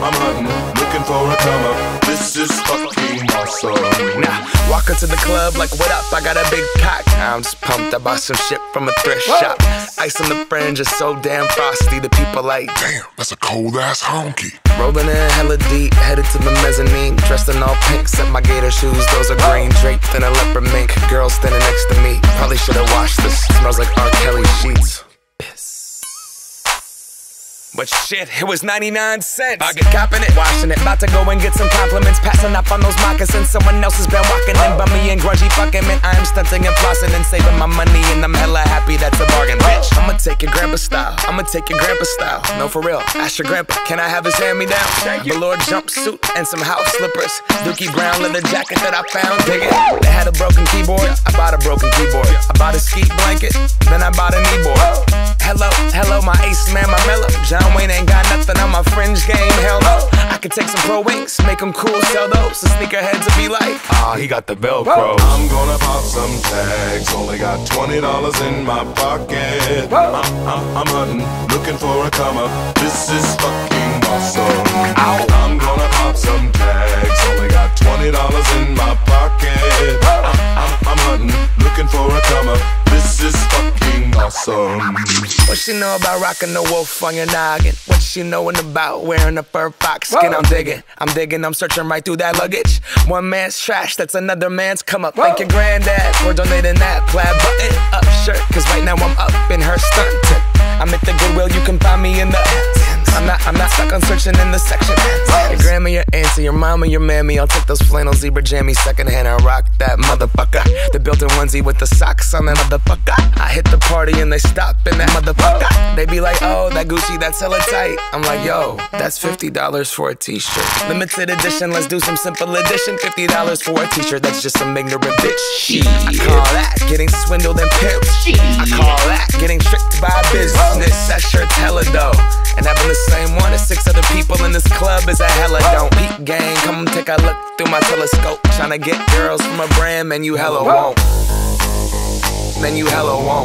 I'm hunting, looking for a come up. This is fucking awesome. Now, walk into the club like, what up? I got a big cock. I'm just pumped. I bought some shit from a thrift shop. Ice on the fringe is so damn frosty. The people like, damn, that's a cold ass honky. Rolling in hella deep, headed to the mezzanine. Dressed in all pink, except my gator shoes. Those are green, draped in a leopard mink. Girl standing next to me. Probably should've washed this. Smells like R. Kelly sheets. But shit, it was 99 cents. I get copping it, washing it. About to go and get some compliments. Passing up on those moccasins. Someone else has been walking in by me and grungy fucking man. I am stunting and flossing and saving my money, and I'm hella happy that's a bargain, bitch. I'ma take your grandpa style. I'ma take your grandpa style. No, for real. Ask your grandpa, can I have his hand-me-down? Velour jumpsuit and some house slippers. Dookie brown leather jacket that I found. Dig it. They had a broken keyboard. I bought a broken keyboard. I bought a ski blanket. Then I bought a kneeboard. Hello, my ace man, my mellow. John Wayne ain't got nothing on my fringe game, hell no. I could take some pro wings, make them cool, sell those. So sneakerheads will be like, ah, he got the Velcro. I'm gonna pop some tags, only got $20 in my pocket. I'm hunting, looking for a come up. This is fucking awesome. I'm gonna pop some tags, only got $20 in my pocket. I'm hunting, looking for a come up. This is fucking awesome. What she know about rocking the wolf on your noggin? What she knowin' about wearing a fur fox skin? I'm digging, I'm searching right through that luggage. One man's trash, that's another man's come up. Thank your granddad for donating that plaid button up shirt, cause right now I'm up in her stuntin'. I'm at the Goodwill, you can find me in the I'm not stuck on searching in the section. Your grandma, your auntie, your mama, your mammy. I'll take those flannel zebra jammies secondhand and rock that motherfucker. The built-in onesie with the socks on that motherfucker. I hit the party and they stop in that motherfucker. They be like, oh, that Gucci, that's hella tight. I'm like, yo, that's $50 for a t-shirt. Limited edition, let's do some simple edition. $50 for a t-shirt, that's just some ignorant bitch. Shit. I call that getting swindled and pimped. I call that getting tricked by business. That shirt's hella dope. And having the same one as 6 other people in this club is a hella don't. Peep gang, come take a look through my telescope. Tryna get girls from a brand, man, you hella won't. Man, you hella won't.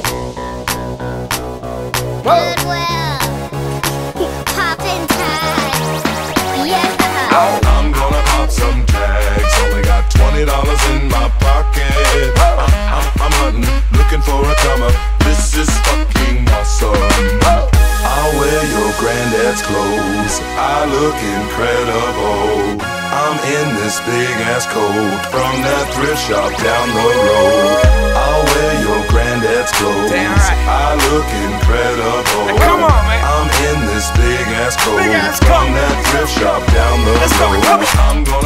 Goodwill, poppin' tags, yeah. I'm gonna pop some tags, only got $20 in my pocket. I'm hunting, looking for a come up. This is fucking awesome. I'll wear your granddad's clothes, I look incredible. I'm in this big ass coat from that thrift shop down the road. I'll wear your granddad's clothes, I look incredible. Hey, come on, man. I'm in this big ass coat from that thrift shop down the road. Let's go. I'm gonna